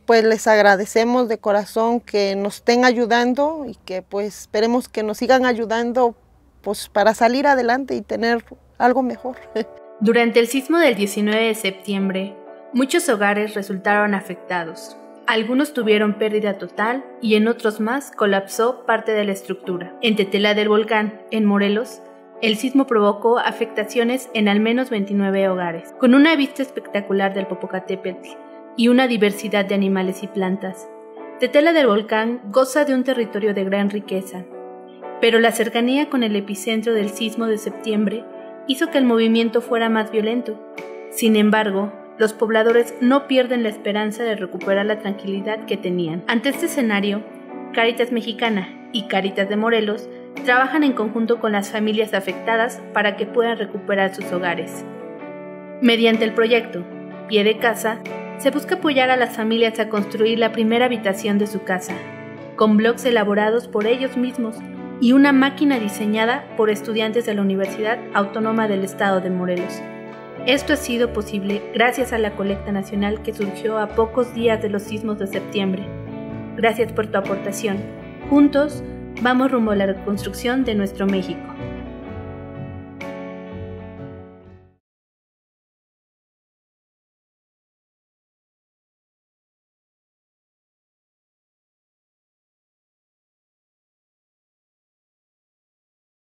pues les agradecemos de corazón que nos estén ayudando y que pues esperemos que nos sigan ayudando pues para salir adelante y tener algo mejor. Durante el sismo del 19 de septiembre, muchos hogares resultaron afectados. Algunos tuvieron pérdida total y en otros más colapsó parte de la estructura. En Tetela del Volcán, en Morelos, el sismo provocó afectaciones en al menos 29 hogares, con una vista espectacular del Popocatépetl y una diversidad de animales y plantas. Tetela del Volcán goza de un territorio de gran riqueza, pero la cercanía con el epicentro del sismo de septiembre hizo que el movimiento fuera más violento. Sin embargo, los pobladores no pierden la esperanza de recuperar la tranquilidad que tenían. Ante este escenario, Cáritas Mexicana y Cáritas de Morelos trabajan en conjunto con las familias afectadas para que puedan recuperar sus hogares. Mediante el proyecto Pie de Casa, se busca apoyar a las familias a construir la primera habitación de su casa, con bloques elaborados por ellos mismos y una máquina diseñada por estudiantes de la Universidad Autónoma del Estado de Morelos. Esto ha sido posible gracias a la colecta nacional que surgió a pocos días de los sismos de septiembre. Gracias por tu aportación. Juntos, vamos rumbo a la reconstrucción de nuestro México.